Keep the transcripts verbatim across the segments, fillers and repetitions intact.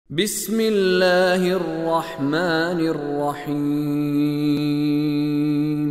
بسم اللہ الرحمن الرحیم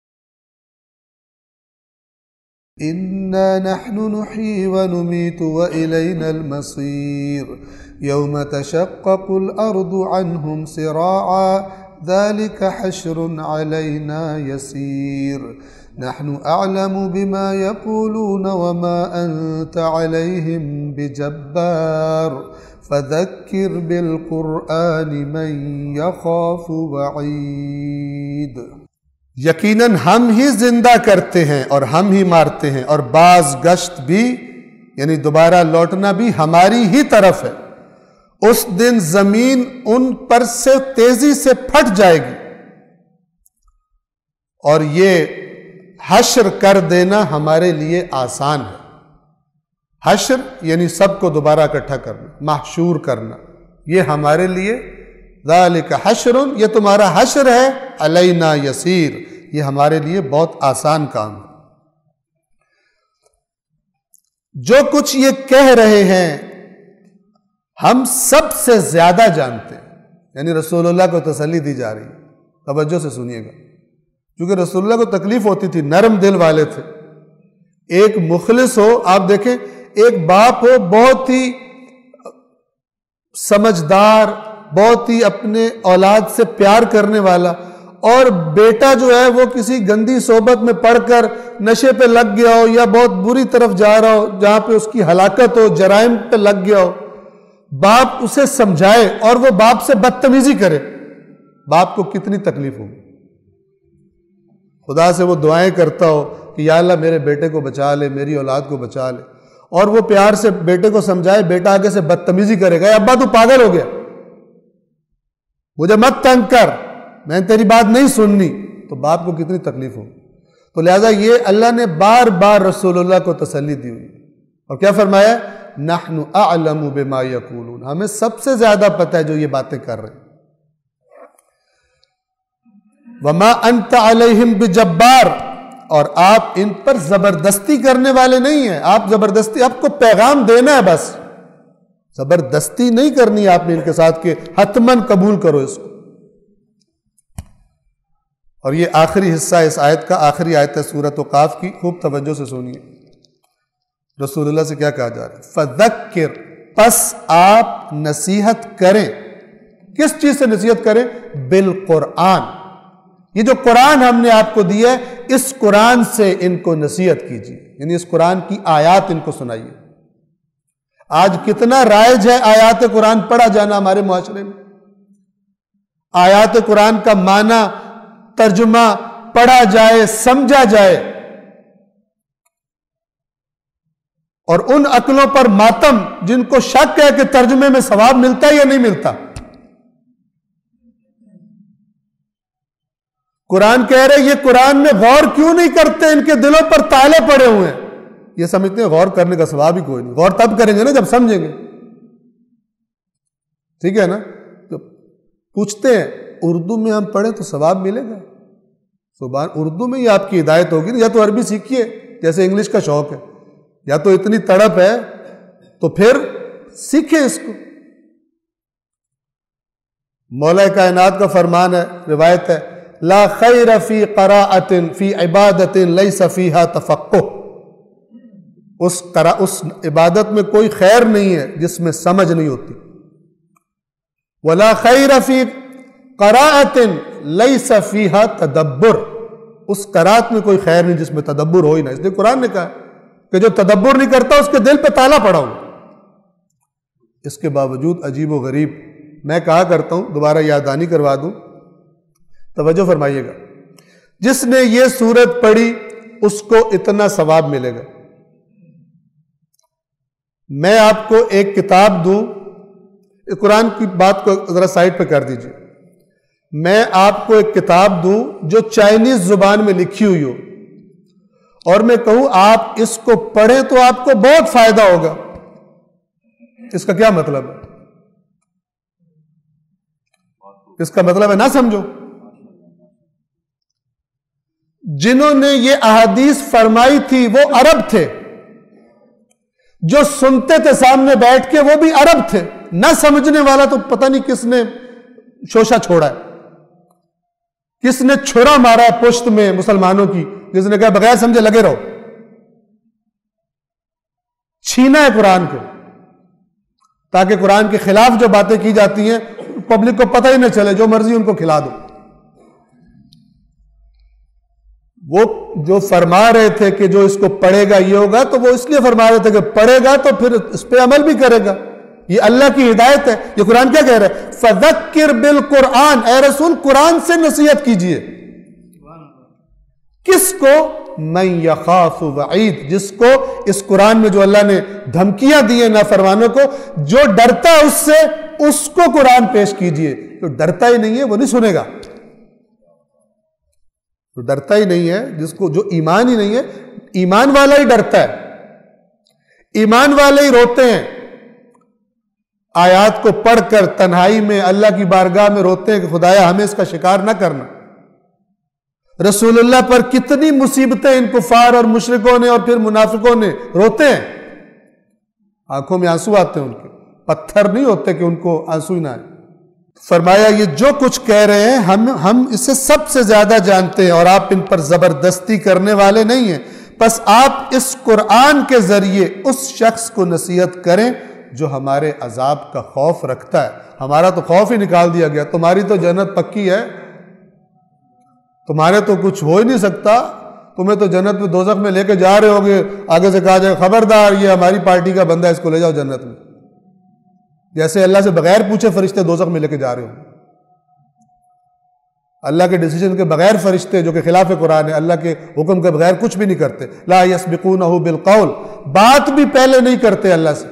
انا نحن نحيي ونميت وإلينا المصير يوم تشقق الأرض عنهم سراعا ذلك حشر علينا يسير نحن أعلم بما يقولون وما أنت عليهم بجبار فذكر بالقرآن من يخاف وعيد۔ یقیناً ہم ہی زندہ کرتے ہیں اور ہم ہی مارتے ہیں، اور بعض گشت بھی یعنی دوبارہ لوٹنا بھی ہماری ہی طرف ہے۔ اس دن زمین ان پر سے تیزی سے پھٹ جائے گی، اور یہ حشر کر دینا ہمارے لیے آسان ہے۔ حشر یعنی سب کو دوبارہ اکٹھا کرنا، محشور کرنا، یہ ہمارے لیے ذالک حشر، یہ تمہارا حشر ہے، علینا یسیر، یہ ہمارے لیے بہت آسان کام ہے۔ جو کچھ یہ کہہ رہے ہیں ہم سب سے زیادہ جانتے ہیں، یعنی رسول اللہ کو تسلی دی جا رہی ہے۔ توجہ سے سنیے گا، کیونکہ رسول اللہ کو تکلیف ہوتی تھی، نرم دل والے تھے۔ ایک مخلص ہو، آپ دیکھیں ایک باپ ہو بہت ہی سمجھدار، بہت ہی اپنے اولاد سے پیار کرنے والا، اور بیٹا جو ہے وہ کسی گندی صحبت میں پڑھ کر نشے پہ لگ گیا ہو یا بہت بری طرف جا رہا ہو جہاں پہ اس کی ہلاکت ہو، جرائم پہ لگ گیا ہو، باپ اسے سمجھائے اور وہ باپ سے بدتمیزی کرے، باپ کو کتنی تکلیف ہوگی۔ خدا سے وہ دعائیں کرتا ہو کہ یا اللہ میرے بیٹے کو بچا لے، میری اولاد کو بچا لے، اور وہ پیار سے بیٹے کو سمجھائے، بیٹا آگے سے بدتمیزی کرے گا، ابا تو پاگل ہو گیا، مجھے مت تنگ کر، میں تیری بات نہیں سننی، تو باپ کو کتنی تکلیف ہوگی۔ تو لہذا یہ اللہ نے بار بار رسول اللہ کو تسلی دی ہوئی، اور کیا فرمایا؟ نحن اعلم بما یقولون، ہمیں سب سے زیادہ پتہ ہے جو یہ باتیں کر رہے ہیں۔ وما انت علیہم بجبار، اور آپ ان پر زبردستی کرنے والے نہیں ہیں، آپ زبردستی، آپ کو پیغام دینا ہے بس، زبردستی نہیں کرنی آپ نے ان کے ساتھ کہ حتماً قبول کرو اس کو۔ اور یہ آخری حصہ اس آیت کا، آخری آیت ہے سورۃ قاف کی، خوب توجہ سے سنیے، رسول اللہ سے کیا کہا جا رہا ہے؟ فذکر، پس آپ نصیحت کریں، کس چیز سے نصیحت کریں؟ بالقرآن، یہ جو قرآن ہم نے آپ کو دیا ہے اس قرآن سے ان کو نصیحت کیجیے، یعنی اس قرآن کی آیات ان کو سنائیے۔ آج کتنا رائج ہے آیات قرآن پڑھا جانا ہمارے معاشرے میں، آیات قرآن کا معنی ترجمہ پڑھا جائے، سمجھا جائے، اور ان عقلوں پر ماتم جن کو شک ہے کہ ترجمے میں ثواب ملتا ہے یا نہیں ملتا۔ قرآن کہہ رہے یہ قرآن میں غور کیوں نہیں کرتے، ان کے دلوں پر تالے پڑے ہوئے ہیں، یہ سمجھتے ہیں غور کرنے کا ثواب ہی کوئی نہیں، غور تب کریں گے نا جب سمجھیں گے، ٹھیک ہے نا؟ تو پوچھتے ہیں اردو میں ہم پڑھیں تو ثواب ملے گا؟ سبحان، اردو میں ہی آپ کی ہدایت ہوگی نا، یا تو عربی سیکھیے جیسے انگلش کا شوق ہے، یا تو اتنی تڑپ ہے تو پھر سیکھیں اس کو۔ مولا کائنات کا فرمان ہے، روایت ہے، لا خیر فی قراءۃ فی عبادۃ لیس فیہا تفقہ، اس اس عبادت میں کوئی خیر نہیں ہے جس میں سمجھ نہیں ہوتی۔ ولا خیر فی قراءۃ لیس فیہا تدبر، اس قرات میں کوئی خیر نہیں جس میں تدبر ہو ہی نہ، اس لیے قرآن نے کہا کہ جو تدبر نہیں کرتا اس کے دل پہ تالا پڑا ہوں۔ اس کے باوجود عجیب و غریب، میں کہا کرتا ہوں، دوبارہ یاددہانی کروا دوں، توجہ فرمائیے گا، جس نے یہ سورت پڑھی اس کو اتنا ثواب ملے گا۔ میں آپ کو ایک کتاب دوں، قرآن کی بات کو ذرا سائٹ پہ کر دیجئے، میں آپ کو ایک کتاب دوں جو چائنیز زبان میں لکھی ہوئی ہو، اور میں کہوں آپ اس کو پڑھیں تو آپ کو بہت فائدہ ہوگا، اس کا کیا مطلب ہے؟ اس کا مطلب ہے نہ سمجھو، جنہوں نے یہ احادیث فرمائی تھی وہ عرب تھے، جو سنتے تھے سامنے بیٹھ کے وہ بھی عرب تھے، نہ سمجھنے والا تو پتہ نہیں کس نے شوشہ چھوڑا ہے، کس نے چھرا مارا ہے پشت میں مسلمانوں کی، جس نے کہا بغیر سمجھے لگے رہو، چھینا ہے قرآن کو تاکہ قرآن کے خلاف جو باتیں کی جاتی ہیں پبلک کو پتہ ہی نہ چلے، جو مرضی ان کو کھلا دو۔ وہ جو فرما رہے تھے کہ جو اس کو پڑھے گا یہ ہوگا، تو وہ اس لیے فرما رہے تھے کہ پڑھے گا تو پھر اس پہ عمل بھی کرے گا، یہ اللہ کی ہدایت ہے۔ یہ قرآن کیا کہہ رہا ہے؟ فذکر بالقرآن، اے رسول قرآن سے نصیحت کیجئے۔ کس کو؟ من یخاف وعید، جس کو اس قرآن میں جو اللہ نے دھمکیاں دی ہیں نافرمانوں کو، جو ڈرتا ہے اس سے، اس کو قرآن پیش کیجئے۔ جو ڈرتا ہی نہیں ہے وہ نہیں سنے گا، جو ڈرتا ہی نہیں ہے، جس کو جو ایمان ہی نہیں ہے، ایمان والا ہی ڈرتا ہے، ایمان والے ہی روتے ہیں، آیات کو پڑھ کر تنہائی میں اللہ کی بارگاہ میں روتے ہیں کہ خدایا ہمیں اس کا شکار نہ کرنا۔ رسول اللہ پر کتنی مصیبتیں ان کفار اور مشرکوں نے اور پھر منافقوں نے، روتے ہیں، آنکھوں میں آنسو آتے ہیں، ان کے پتھر نہیں ہوتے کہ ان کو آنسو ہی نہ آئے۔ فرمایا یہ جو کچھ کہہ رہے ہیں ہم ہم اسے سب سے زیادہ جانتے ہیں اور آپ ان پر زبردستی کرنے والے نہیں ہیں، بس آپ اس قرآن کے ذریعے اس شخص کو نصیحت کریں جو ہمارے عذاب کا خوف رکھتا ہے۔ ہمارا تو خوف ہی نکال دیا گیا، تمہاری تو جنت پکی ہے، تمہارے تو کچھ ہو ہی نہیں سکتا، تمہیں تو جنت میں دوزخ میں لے کے جا رہے ہوگے، آگے سے کہا جائے خبردار یہ ہماری پارٹی کا بندہ ہے، اس کو لے جاؤ جنت میں، جیسے اللہ سے بغیر پوچھے فرشتے دوزخ میں لے کے جا رہے ہوں۔ اللہ کے ڈیسیجن کے بغیر فرشتے جو کہ خلاف قرآن ہے، اللہ کے حکم کے بغیر کچھ بھی نہیں کرتے، لا یسبقونہ بالقول، بات بھی پہلے نہیں کرتے اللہ سے۔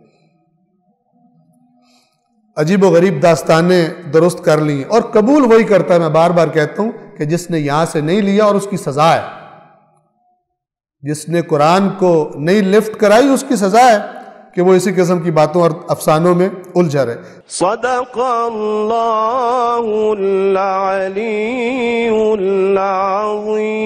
عجیب و غریب داستانیں درست کر لی اور قبول وہی کرتا ہے، میں بار بار کہتا ہوں کہ جس نے یہاں سے نہیں لیا اور اس کی سزا ہے، جس نے قرآن کو نہیں لفٹ کرائی اس کی سزا ہے کہ وہ اسی قسم کی باتوں اور افسانوں میں الجھا رہے۔ صدق اللہ العلی العظیم۔